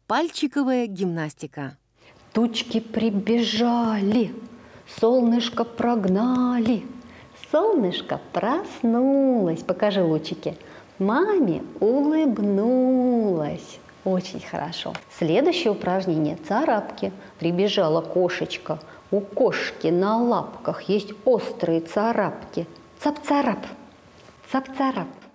Пальчиковая гимнастика. Тучки прибежали, солнышко прогнали. Солнышко проснулось. Покажи лучики. Маме улыбнулась. Очень хорошо. Следующее упражнение – царапки. Прибежала кошечка. У кошки на лапках есть острые царапки. Цап-царап, цап-царап.